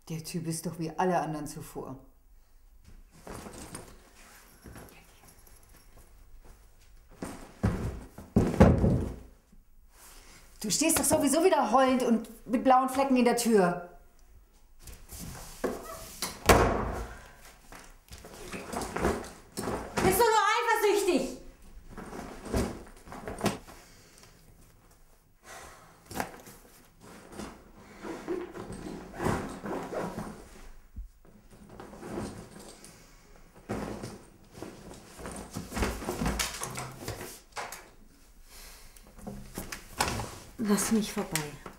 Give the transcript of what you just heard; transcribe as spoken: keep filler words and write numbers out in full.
Der Typ ist doch wie alle anderen zuvor. Du stehst doch sowieso wieder heulend und mit blauen Flecken in der Tür. Bist du nur eifersüchtig? Lass mich vorbei.